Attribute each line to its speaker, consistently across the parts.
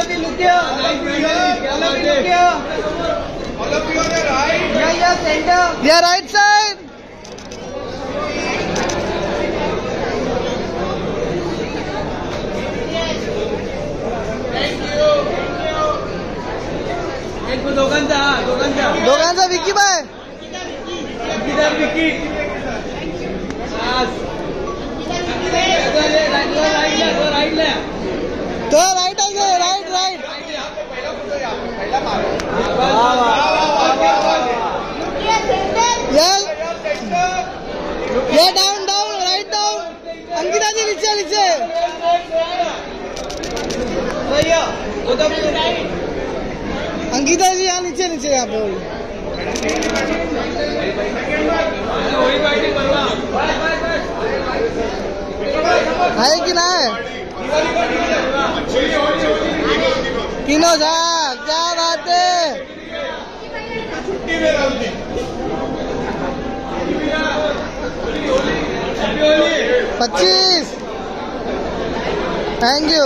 Speaker 1: of you look here. All of you look here. All of you on your right. Yeah, center.
Speaker 2: Yeah, right side. दोघांचा Vicky bye
Speaker 1: Vicky
Speaker 2: तो right आहे right right ये down down right down Ankita ji नीचे नीचे अंकिता जी यहाँ नीचे नीचे यहाँ पे है कि ना है तीनों जा क्या बात है 25 थैंक यू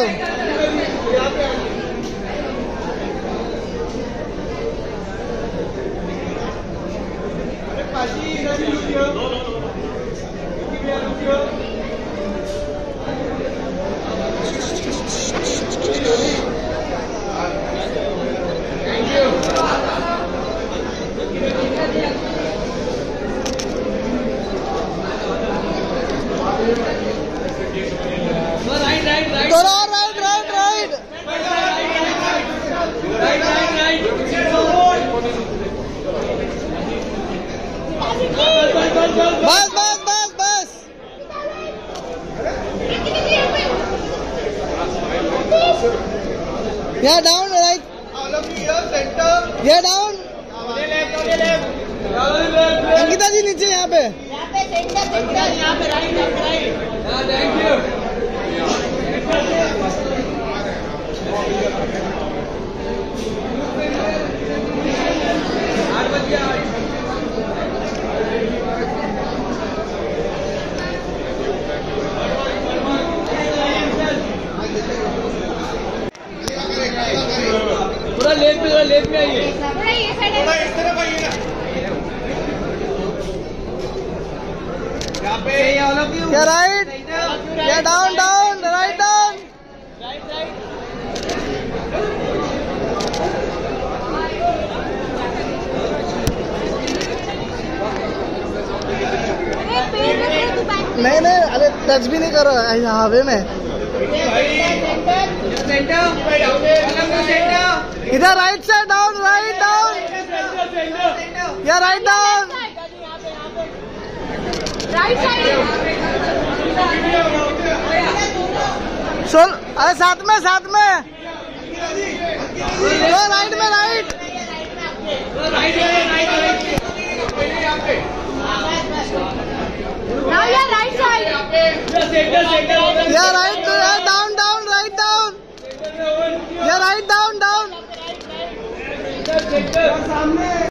Speaker 2: बस बस बस बस या डाउन राइट या डाउन अंकिता जी नीचे यहाँ पे
Speaker 1: थैंक यू पूरा लेफ्ट में आइए थोड़ा ये साइड थोड़ा इस तरफ आइए ना यहाँ पे ऑल ऑफ यू
Speaker 2: या राइट या डाउन डाउन राइट डाउन नहीं नहीं अरे टच भी नहीं करो हवे में इधर right side down right down या राइट डाउन
Speaker 3: राइट साइड
Speaker 2: सुन अरे साथ में राइट में right
Speaker 3: Now your right side.
Speaker 2: या right down down right down या राइट डाउन डाउन